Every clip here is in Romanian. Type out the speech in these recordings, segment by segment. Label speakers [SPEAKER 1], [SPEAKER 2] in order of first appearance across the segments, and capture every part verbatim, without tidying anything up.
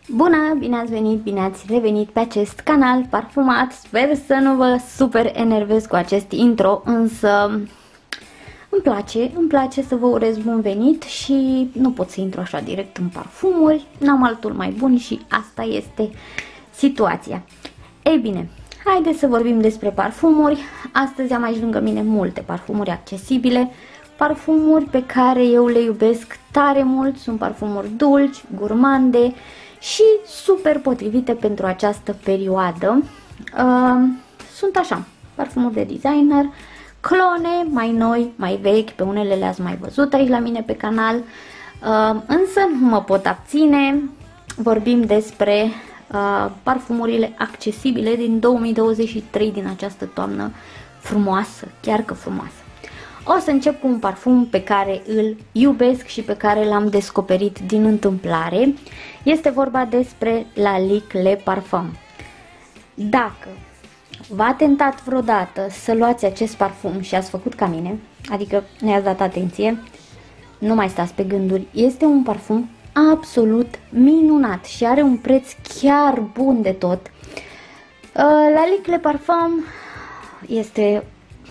[SPEAKER 1] Bună, bine ați venit, bine ați revenit pe acest canal parfumat. Sper să nu vă super enervez cu acest intro, însă îmi place, îmi place să vă urez bun venit și nu pot să intru așa direct în parfumuri, n-am altul mai bun și asta este situația. Ei bine, haideți să vorbim despre parfumuri. Astăzi am aici lângă mine multe parfumuri accesibile, parfumuri pe care eu le iubesc tare mult, sunt parfumuri dulci, gurmande și super potrivite pentru această perioadă. Uh, sunt așa, parfumuri de designer, clone, mai noi, mai vechi, pe unele le-ați mai văzut aici la mine pe canal, uh, însă nu mă pot abține. Vorbim despre uh, parfumurile accesibile din două mii douăzeci și trei, din această toamnă frumoasă, chiar că frumoasă. O să încep cu un parfum pe care îl iubesc și pe care l-am descoperit din întâmplare. Este vorba despre Lalique Le Parfum. Dacă v-a tentat vreodată să luați acest parfum și ați făcut ca mine, adică ne-ați dat atenție, nu mai stați pe gânduri, este un parfum absolut minunat și are un preț chiar bun de tot. Lalique Le Parfum este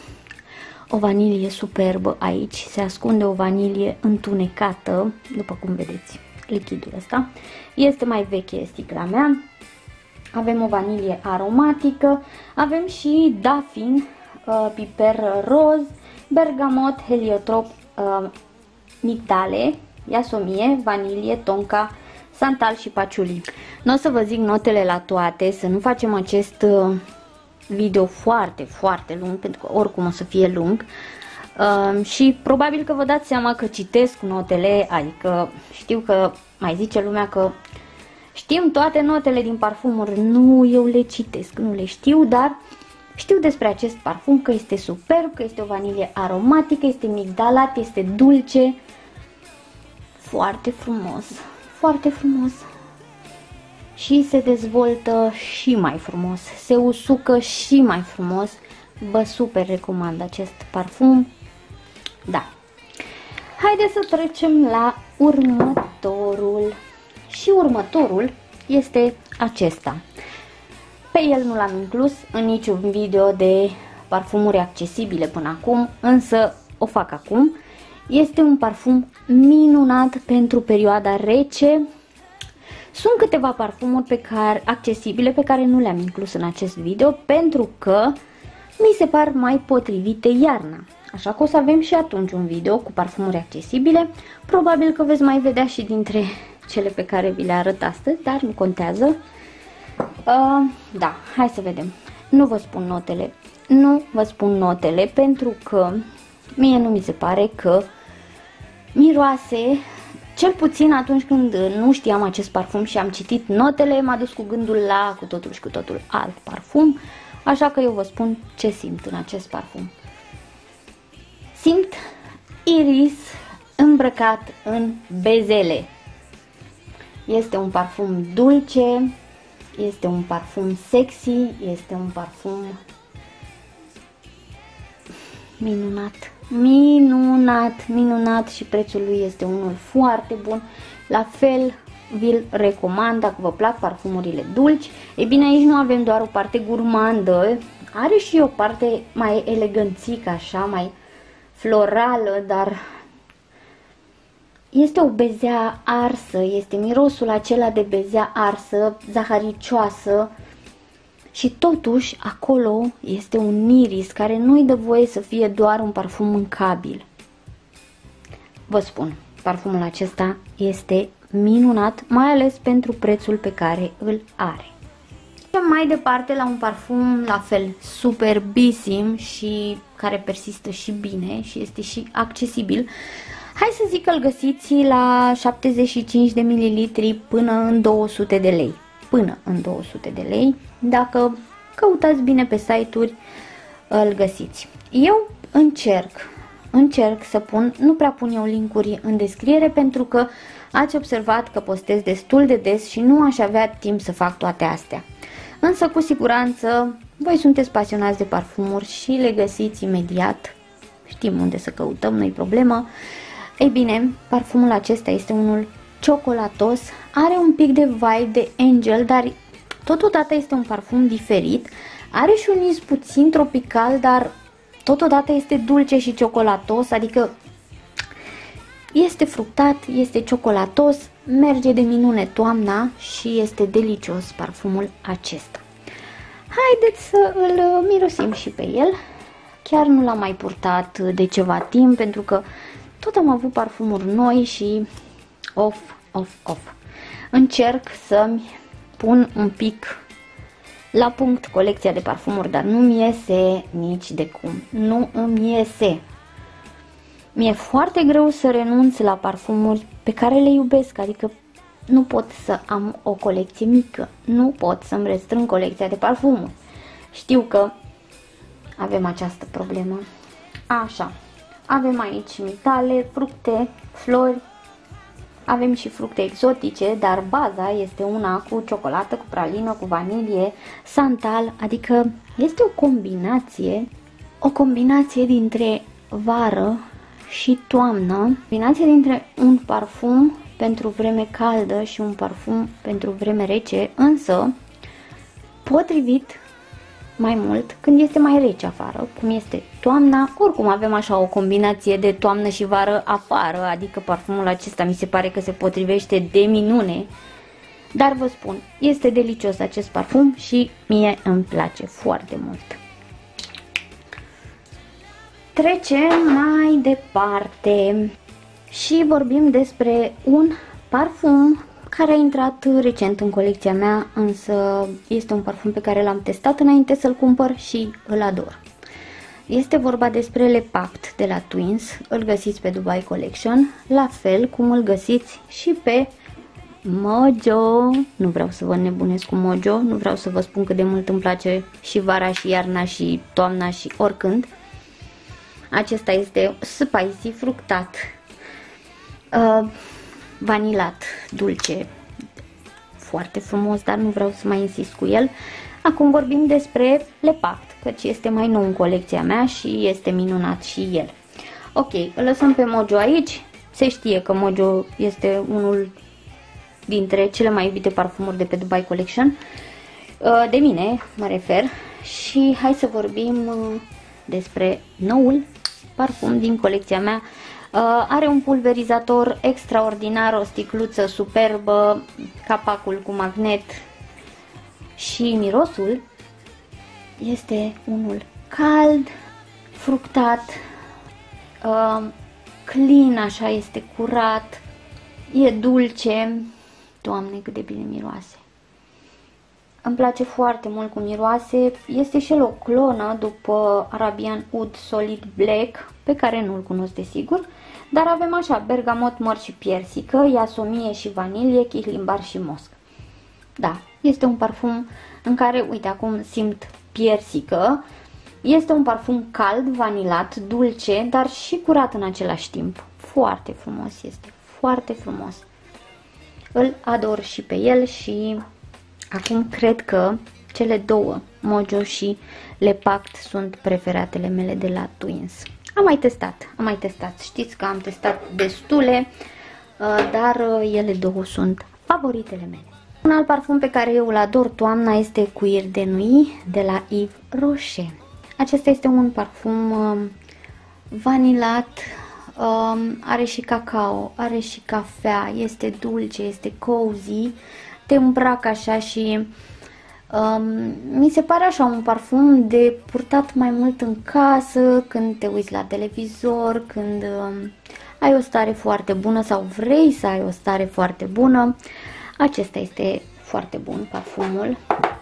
[SPEAKER 1] o vanilie superbă aici, se ascunde o vanilie întunecată, după cum vedeți, lichidul ăsta. Este mai veche sticla mea. Avem o vanilie aromatică, avem și dafin, uh, piper roz, bergamot, heliotrop, uh, migdale, iasomie, vanilie, tonka, santal și paciuli. Nu o să vă zic notele la toate, să nu facem acest uh, video foarte, foarte lung, pentru că oricum o să fie lung. Uh, și probabil că vă dați seama că citesc notele, adică știu că mai zice lumea că știm toate notele din parfumuri. Nu, eu le citesc, nu le știu, dar știu despre acest parfum că este superb, că este o vanilie aromatică, este migdalat, este dulce, foarte frumos, foarte frumos. Și se dezvoltă și mai frumos, se usucă și mai frumos. Vă super recomand acest parfum. Da. Haideți să trecem la următorul. Și următorul este acesta. Pe el nu l-am inclus în niciun video de parfumuri accesibile până acum, însă o fac acum. Este un parfum minunat pentru perioada rece. Sunt câteva parfumuri pe care, accesibile pe care nu le-am inclus în acest video pentru că mi se par mai potrivite iarna. Așa că o să avem și atunci un video cu parfumuri accesibile. Probabil că veți mai vedea și dintre cele pe care vi le arăt astăzi, dar nu contează. Uh, da, hai să vedem. Nu vă spun notele. Nu vă spun notele pentru că mie nu mi se pare că miroase. Cel puțin atunci când nu știam acest parfum și am citit notele, m-a dus cu gândul la cu totul și cu totul alt parfum. Așa că eu vă spun ce simt în acest parfum. Simt iris îmbrăcat în bezele. Este un parfum dulce, este un parfum sexy, este un parfum minunat. Minunat, minunat și prețul lui este unul foarte bun. La fel vi-l recomand dacă vă plac parfumurile dulci. Ei bine, aici nu avem doar o parte gurmandă, are și o parte mai eleganțică, așa, mai florală, dar este o bezea arsă, este mirosul acela de bezea arsă, zaharicioasă. Și totuși acolo este un iris care nu-i dă voie să fie doar un parfum mâncabil. Vă spun, parfumul acesta este minunat, mai ales pentru prețul pe care îl are. Mai departe la un parfum la fel superbisim și care persistă și bine și este și accesibil. Hai să zic că îl găsiți la șaptezeci și cinci de mililitri până în două sute de lei. Până în două sute de lei. Dacă căutați bine pe site-uri, îl găsiți. Eu încerc, încerc să pun, nu prea pun eu linkuri în descriere pentru că ați observat că postez destul de des și nu aș avea timp să fac toate astea. Însă cu siguranță voi sunteți pasionați de parfumuri și le găsiți imediat. Știm unde să căutăm, nu-i problemă. Ei bine, parfumul acesta este unul ciocolatos, are un pic de vibe de Angel, dar totodată este un parfum diferit, are și un iz puțin tropical, dar totodată este dulce și ciocolatos, adică este fructat, este ciocolatos, merge de minune toamna și este delicios parfumul acesta. Haideți să îl mirosim și pe el. Chiar nu l-am mai purtat de ceva timp pentru că tot am avut parfumuri noi și off, off, off. Încerc să-mi pun un pic la punct colecția de parfumuri, dar nu-mi iese nici de cum. Nu îmi iese. Mi-e foarte greu să renunț la parfumuri pe care le iubesc, adică nu pot să am o colecție mică, nu pot să-mi restrâng colecția de parfumuri. Știu că avem această problemă. Așa, avem aici mitale, fructe, flori, avem și fructe exotice, dar baza este una cu ciocolată, cu pralină, cu vanilie, santal, adică este o combinație, o combinație dintre vară și toamnă, combinație dintre un parfum pentru vreme caldă și un parfum pentru vreme rece, însă potrivit mai mult când este mai rece afară, cum este toamna. Oricum avem așa o combinație de toamnă și vară afară, adică parfumul acesta mi se pare că se potrivește de minune. Dar vă spun, este delicios acest parfum și mie îmi place foarte mult. Trecem mai departe și vorbim despre un parfum care a intrat recent în colecția mea, însă este un parfum pe care l-am testat înainte să-l cumpăr și îl ador. Este vorba despre Le Pact de la Twins, îl găsiți pe Dubai Collection, la fel cum îl găsiți și pe Mojo. Nu vreau să vă nebunesc cu Mojo, nu vreau să vă spun cât de mult îmi place și vara și iarna și toamna și oricând. Acesta este spicy, fructat, uh, vanilat, dulce, foarte frumos, dar nu vreau să mai insist cu el. Acum vorbim despre Le Pact, căci este mai nou în colecția mea și este minunat și el. Ok, îl lăsăm pe Mojo aici. Se știe că Mojo este unul dintre cele mai iubite parfumuri de pe Dubai Collection, de mine mă refer. Și hai să vorbim despre noul parfum din colecția mea. Uh, are un pulverizator extraordinar, o sticluță superbă, capacul cu magnet și mirosul este unul cald, fructat, uh, clean, așa, este curat, e dulce. Doamne, cât de bine miroase! Îmi place foarte mult cum miroase. Este și el o clonă după Arabian Oud Solid Black, pe care nu-l cunosc de sigur, dar avem așa bergamot, măr și piersică, iasomie și vanilie, chihlimbar și mosc. Da, este un parfum în care, uite, acum simt piersică. Este un parfum cald, vanilat, dulce, dar și curat în același timp. Foarte frumos este, foarte frumos. Îl ador și pe el și acum cred că cele două, Mojo și Le Pact, sunt preferatele mele de la Twins. Am mai testat, am mai testat, știți că am testat destule, dar ele două sunt favoritele mele. Un alt parfum pe care eu îl ador toamna este Cuir de Nuit de la Yves Rocher. Acesta este un parfum vanilat, are și cacao, are și cafea, este dulce, este cozy, te îmbracă așa și um, mi se pare așa un parfum de purtat mai mult în casă, când te uiți la televizor, când um, ai o stare foarte bună sau vrei să ai o stare foarte bună. Acesta este foarte bun parfumul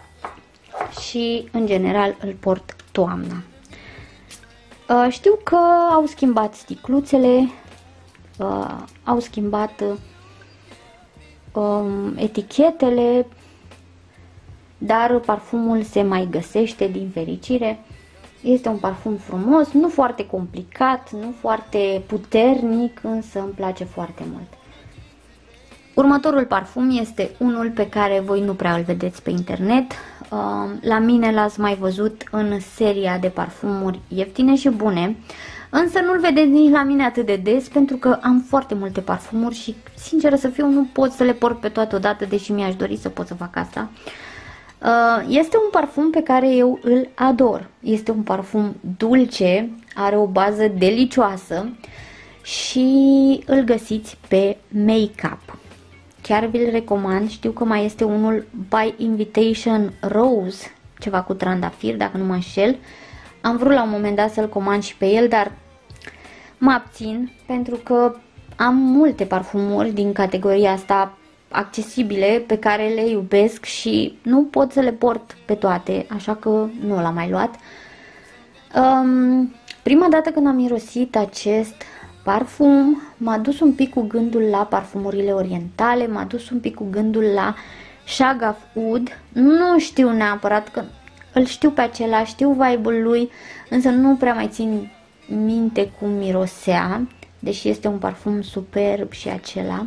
[SPEAKER 1] și în general îl port toamna. Uh, știu că au schimbat sticluțele, uh, au schimbat uh, etichetele, dar parfumul se mai găsește din fericire. Este un parfum frumos, nu foarte complicat, nu foarte puternic, însă îmi place foarte mult. Următorul parfum este unul pe care voi nu prea îl vedeți pe internet. La mine l-ați mai văzut în seria de parfumuri ieftine și bune. Însă nu-l vedeți nici la mine atât de des pentru că am foarte multe parfumuri și, sinceră să fiu, nu pot să le port pe toate odată, deși mi-aș dori să pot să fac asta. Este un parfum pe care eu îl ador. Este un parfum dulce, are o bază delicioasă și îl găsiți pe Make-up. Chiar vi-l recomand. Știu că mai este unul By Invitation Rose, ceva cu trandafir, dacă nu mă înșel. Am vrut la un moment dat să-l comand și pe el, dar mă abțin pentru că am multe parfumuri din categoria asta accesibile pe care le iubesc și nu pot să le port pe toate, așa că nu l-am mai luat. Um, prima dată când am mirosit acest parfum m-a dus un pic cu gândul la parfumurile orientale, m-a dus un pic cu gândul la Shagaf Oud. Nu știu neapărat că îl știu pe acela, știu vibe-ul lui, însă nu prea mai țin minte cum mirosea, deși este un parfum superb și acela.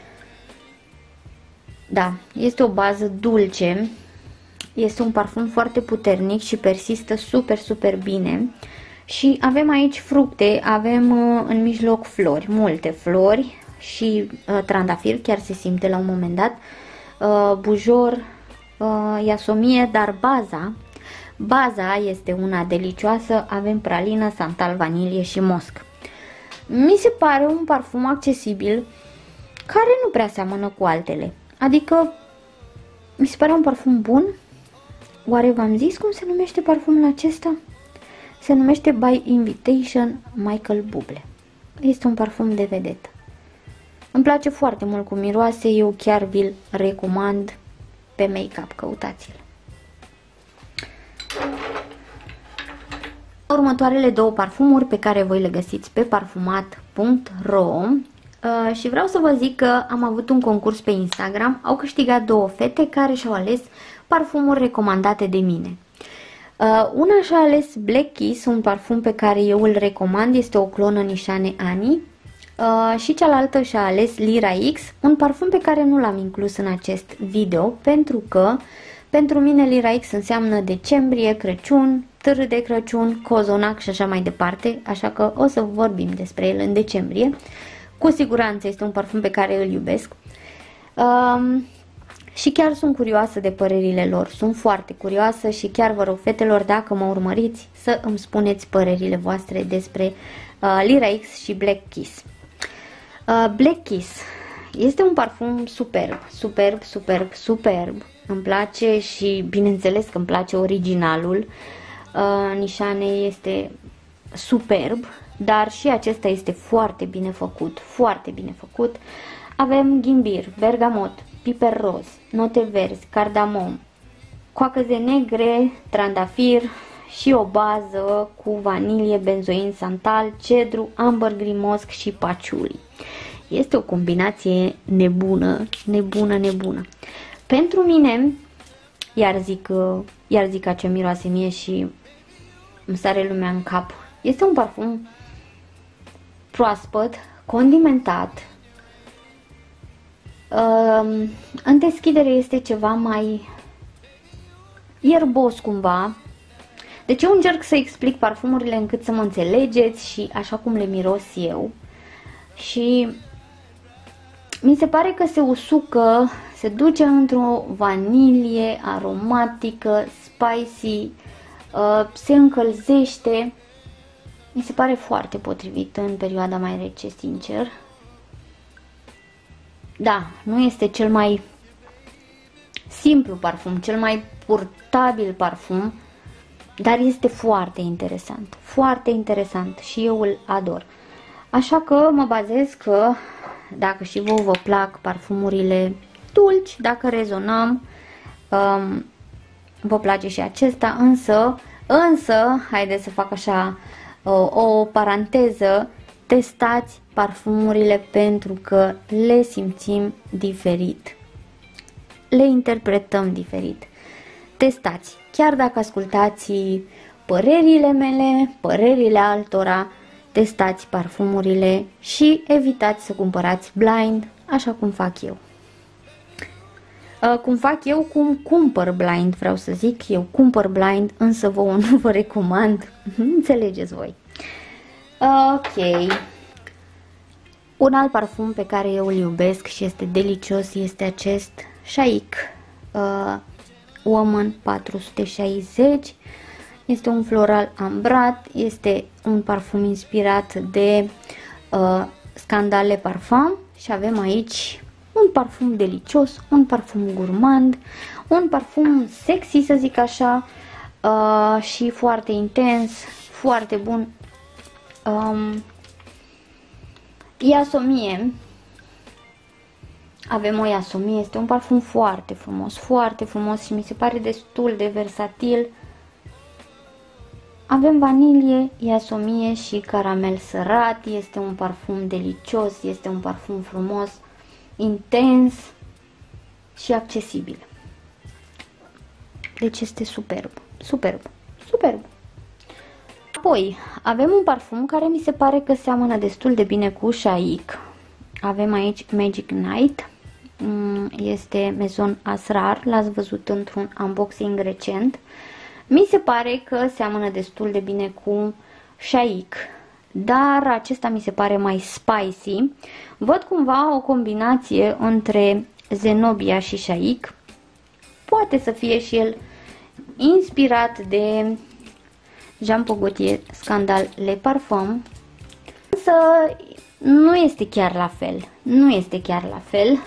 [SPEAKER 1] Da, este o bază dulce, este un parfum foarte puternic și persistă super, super bine. Și avem aici fructe, avem uh, în mijloc flori, multe flori și uh, trandafir, chiar se simte la un moment dat, uh, bujor, uh, iasomie, dar baza, baza este una delicioasă, avem pralină, santal, vanilie și mosc. Mi se pare un parfum accesibil care nu prea seamănă cu altele. Adică, mi se pare un parfum bun. Oare v-am zis cum se numește parfumul acesta? Se numește By Invitation Michael Bublé. Este un parfum de vedetă. Îmi place foarte mult cum miroase, eu chiar vi-l recomand pe Make-up, căutați-l. Următoarele două parfumuri pe care voi le găsiți pe parfumat punct ro. Uh, și vreau să vă zic că am avut un concurs pe Instagram, au câștigat două fete care și-au ales parfumuri recomandate de mine. Uh, una și-a ales Black Kiss, un parfum pe care eu îl recomand, este o clonă Nishane Ani, uh, și cealaltă și-a ales Lyra X, un parfum pe care nu l-am inclus în acest video pentru că pentru mine Lyra X înseamnă decembrie, Crăciun, târg de Crăciun, cozonac și așa mai departe, așa că o să vorbim despre el în decembrie. Cu siguranță este un parfum pe care îl iubesc um, și chiar sunt curioasă de părerile lor. Sunt foarte curioasă și chiar vă rog, fetelor, dacă mă urmăriți, să îmi spuneți părerile voastre despre uh, Lyra X și Black Kiss. Uh, Black Kiss este un parfum superb, superb, superb, superb. Îmi place și bineînțeles că îmi place originalul. Uh, Nishane este superb, dar și acesta este foarte bine făcut, foarte bine făcut. Avem ghimbir, bergamot, piper roz, note verzi, cardamom, coacăze negre, trandafir și o bază cu vanilie, benzoin, santal, cedru, ambergris, mosc și patchouli. Este o combinație nebună, nebună, nebună. Pentru mine, iar zic, iar zic ce miroase mie și îmi sare lumea în cap, este un parfum proaspăt, condimentat. Uh, în deschidere este ceva mai ierbos cumva. Deci eu încerc să explic parfumurile încât să mă înțelegeți și așa cum le miros eu. Și mi se pare că se usucă, se duce într-o vanilie aromatică, spicy, uh, se încălzește. Mi se pare foarte potrivit în perioada mai rece, sincer. Da, nu este cel mai simplu parfum, cel mai purtabil parfum, dar este foarte interesant, foarte interesant și eu îl ador. Așa că mă bazez că dacă și vouă vă plac parfumurile dulci, dacă rezonăm, um, vă place și acesta, însă, însă, haideți să fac așa o, o paranteză, testați parfumurile pentru că le simțim diferit, le interpretăm diferit. Testați, chiar dacă ascultați părerile mele, părerile altora, testați parfumurile și evitați să cumpărați blind, așa cum fac eu. Cum fac eu, cum cumpăr blind, vreau să zic, eu cumpăr blind, însă vouă nu vă recomand, înțelegeți voi. Ok. Un alt parfum pe care eu îl iubesc și este delicios este acest Shaic uh, Woman patru sute șaizeci. Este un floral ambrat, este un parfum inspirat de uh, Scandale Parfum și avem aici un parfum delicios, un parfum gourmand, un parfum sexy, să zic așa, uh, și foarte intens, foarte bun. Um, Iasomie. Avem o Iasomie, este un parfum foarte frumos, foarte frumos și mi se pare destul de versatil. Avem vanilie, Iasomie și caramel sărat. Este un parfum delicios, este un parfum frumos, intens și accesibil. Deci este superb, superb, superb. Apoi avem un parfum care mi se pare că seamănă destul de bine cu Shaic. Avem aici Magic Night. Este Maison Asrar, l-ați văzut într-un unboxing recent. Mi se pare că seamănă destul de bine cu Shaic, dar acesta mi se pare mai spicy. Văd cumva o combinație între Zenobia și Shaic. Poate să fie și el inspirat de Jean Paul Gaultier Scandale Le Parfum, însă nu este chiar la fel. Nu este chiar la fel.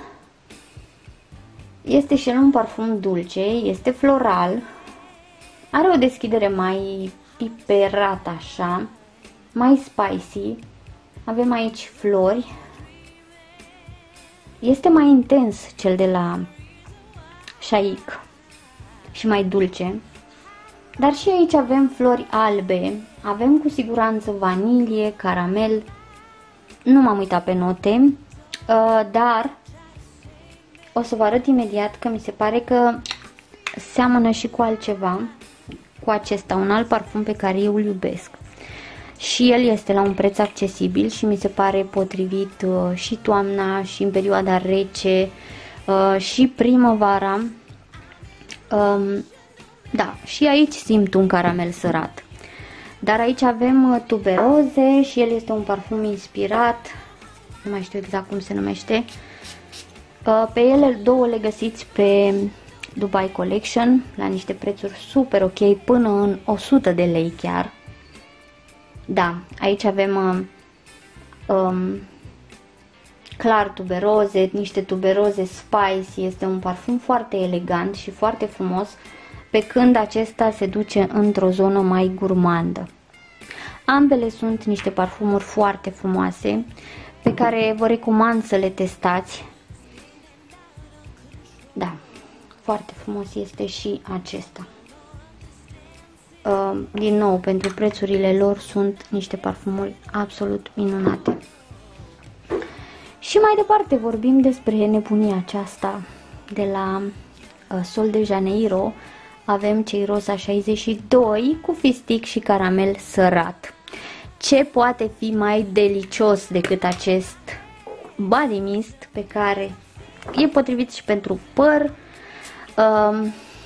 [SPEAKER 1] Este și el un parfum dulce, este floral, are o deschidere mai piperată așa, mai spicy. Avem aici flori. Este mai intens cel de la Shaic și mai dulce. Dar și aici avem flori albe, avem cu siguranță vanilie, caramel. Nu m-am uitat pe note, dar o să vă arăt imediat că mi se pare că seamănă și cu altceva, cu acesta, un alt parfum pe care eu îl iubesc. Și el este la un preț accesibil și mi se pare potrivit uh, și toamna, și în perioada rece, uh, și primăvara. Um, da, și aici simt un caramel sărat. Dar aici avem uh, tuberoze și el este un parfum inspirat, nu mai știu exact cum se numește. Uh, pe ele două le găsiți pe Dubai Collection la niște prețuri super ok, până în o sută de lei chiar. Da, aici avem uh, um, clar tuberoze, niște tuberoze spicy, este un parfum foarte elegant și foarte frumos, pe când acesta se duce într-o zonă mai gurmandă. Ambele sunt niște parfumuri foarte frumoase, pe care vă recomand să le testați. Da, foarte frumos este și acesta. Uh, din nou, pentru prețurile lor sunt niște parfumuri absolut minunate. Și mai departe vorbim despre nebunia aceasta de la uh, Sol de Janeiro. Avem Cheirosa șaizeci și doi cu fistic și caramel sărat. Ce poate fi mai delicios decât acest body mist pe care e potrivit și pentru păr. Uh,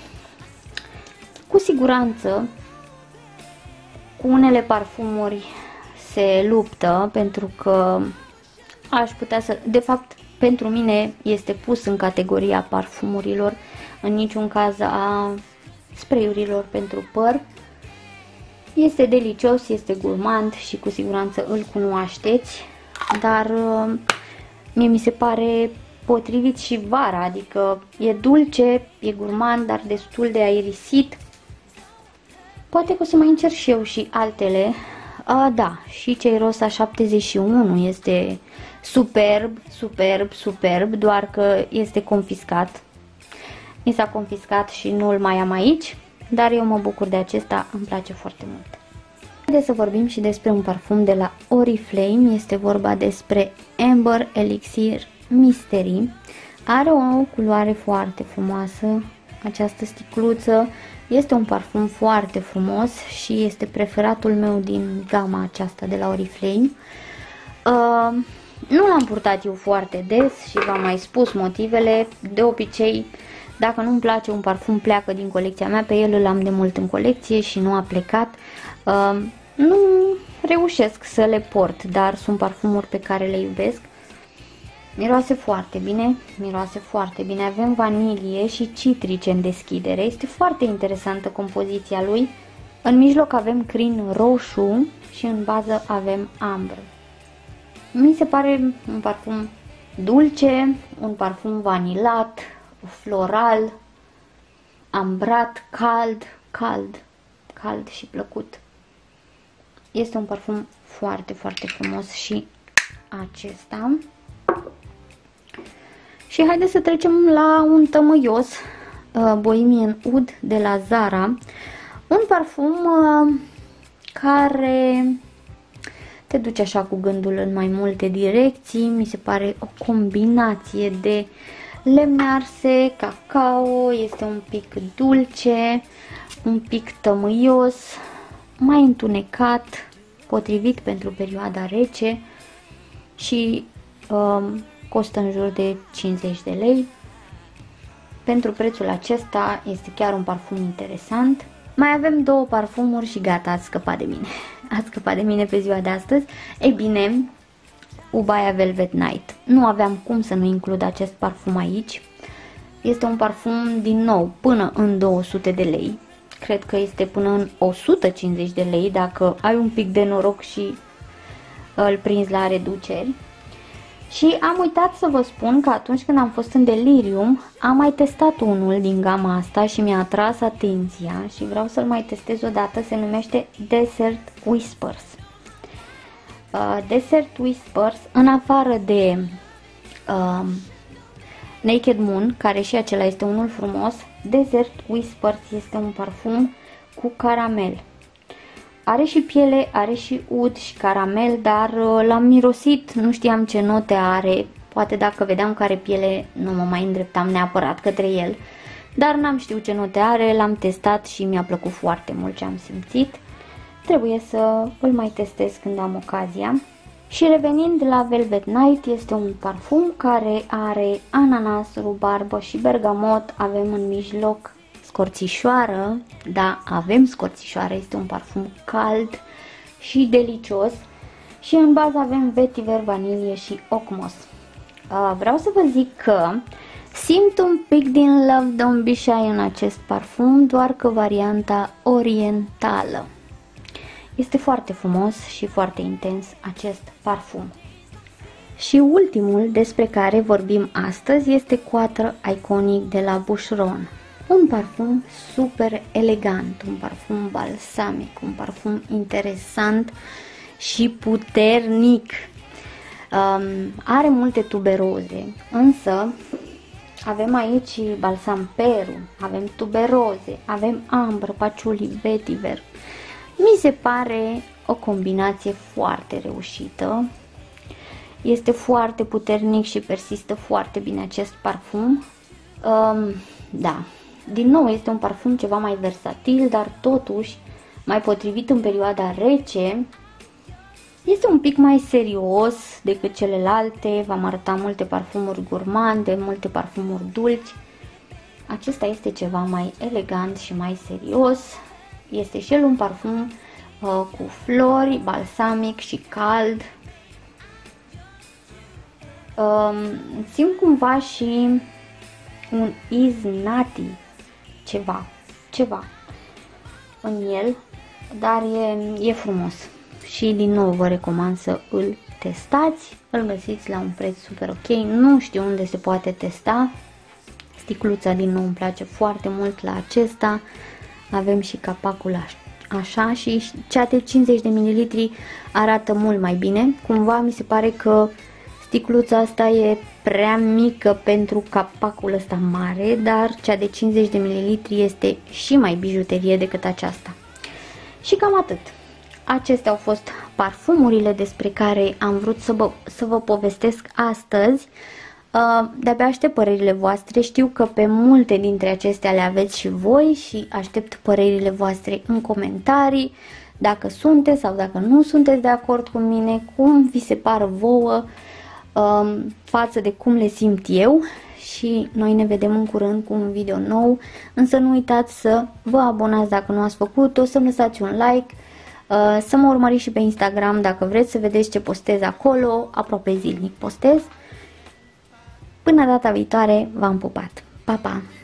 [SPEAKER 1] cu siguranță cu unele parfumuri se luptă, pentru că aș putea să... De fapt, pentru mine este pus în categoria parfumurilor, în niciun caz a spray-urilor pentru păr. Este delicios, este gourmand și cu siguranță îl cunoașteți, dar mie mi se pare potrivit și vara, adică e dulce, e gourmand, dar destul de aerisit. Poate că o să mai încerc și eu și altele. A, da, și Cheirosa șaptezeci și unu este superb, superb, superb, doar că este confiscat. Mi s-a confiscat și nu îl mai am aici, dar eu mă bucur de acesta, îmi place foarte mult. Haideți să vorbim și despre un parfum de la Oriflame, este vorba despre Amber Elixir Mystery. Are o culoare foarte frumoasă, această sticluță. Este un parfum foarte frumos și este preferatul meu din gama aceasta de la Oriflame. Uh, nu l-am purtat eu foarte des și v-am mai spus motivele. De obicei, dacă nu-mi place un parfum, pleacă din colecția mea. Pe el îl am de mult în colecție și nu a plecat. Uh, nu, reușesc să le port, dar sunt parfumuri pe care le iubesc. Miroase foarte bine, miroase foarte bine. Avem vanilie și citrice în deschidere. Este foarte interesantă compoziția lui. În mijloc avem crin roșu și în bază avem ambră. Mi se pare un parfum dulce, un parfum vanilat, floral, ambrat, cald, cald, cald și plăcut. Este un parfum foarte, foarte frumos și acesta. Și haideți să trecem la un tămâios, uh, Bohemian Oud de la Zara. Un parfum uh, care te duce așa cu gândul în mai multe direcții. Mi se pare o combinație de lemne arse, cacao, este un pic dulce, un pic tămâios, mai întunecat, potrivit pentru perioada rece și uh, costă în jur de cincizeci de lei. Pentru prețul acesta este chiar un parfum interesant. Mai avem două parfumuri și gata, ați scăpat de mine. Ați scăpat de mine pe ziua de astăzi. Ei bine, Ubaya Velvet Night. Nu aveam cum să nu includ acest parfum aici. Este un parfum, din nou, până în două sute de lei. Cred că este până în o sută cincizeci de lei dacă ai un pic de noroc și îl prinzi la reduceri. Și am uitat să vă spun că atunci când am fost în Delirium, am mai testat unul din gama asta și mi-a atras atenția și vreau să-l mai testez o dată. Se numește Desert Whispers. Uh, Desert Whispers, în afară de uh, Naked Moon, care și acela este unul frumos, Desert Whispers este un parfum cu caramel. Are și piele, are și ud și caramel, dar l-am mirosit, nu știam ce note are. Poate dacă vedeam că are piele, nu mă mai îndreptam neapărat către el. Dar n-am știut ce note are, l-am testat și mi-a plăcut foarte mult ce am simțit. Trebuie să îl mai testez când am ocazia. Și revenind la Velvet Night, este un parfum care are ananas, rubarbă și bergamot. Avem în mijloc scorțișoară, da, avem scorțișoară, este un parfum cald și delicios. Și în bază avem vetiver, vanilie și ocmos. Uh, vreau să vă zic că simt un pic din Love Don't Be Shy în acest parfum, doar că varianta orientală. Este foarte frumos și foarte intens acest parfum. Și ultimul despre care vorbim astăzi este Quatre Iconic de la Boucheron. Un parfum super elegant, un parfum balsamic, un parfum interesant și puternic. Um, are multe tuberoze, însă avem aici balsam Peru, avem tuberoze, avem ambră, paciuli, vetiver. Mi se pare o combinație foarte reușită. Este foarte puternic și persistă foarte bine acest parfum. Um, da, din nou este un parfum ceva mai versatil, dar totuși mai potrivit în perioada rece. Este un pic mai serios decât celelalte. V-am arătat multe parfumuri gurmande, multe parfumuri dulci. Acesta este ceva mai elegant și mai serios. Este și el un parfum uh, cu flori, balsamic și cald. Um, simt cumva și un iznati, ceva, ceva în el, dar e, e frumos. Și din nou vă recomand să îl testați. Îl găsiți la un preț super ok. Nu știu unde se poate testa. Sticluța din nou îmi place foarte mult la acesta. Avem și capacul așa și cea de cincizeci de mililitri arată mult mai bine. Cumva mi se pare că sticluța asta e prea mică pentru capacul ăsta mare, dar cea de cincizeci de mililitri este și mai bijuterie decât aceasta. Și cam atât. Acestea au fost parfumurile despre care am vrut să vă, să vă povestesc astăzi. Uh, de-abia aștept părerile voastre. Știu că pe multe dintre acestea le aveți și voi și aștept părerile voastre în comentarii. Dacă sunteți sau dacă nu sunteți de acord cu mine, cum vi se pară vouă uh, față de cum le simt eu. Și noi ne vedem în curând cu un video nou. Însă nu uitați să vă abonați dacă nu ați făcut-o, să-mi lăsați un like, Să mă urmăriți și pe Instagram dacă vreți să vedeți ce postez acolo, aproape zilnic postez. Până data viitoare, v-am pupat. Pa, pa!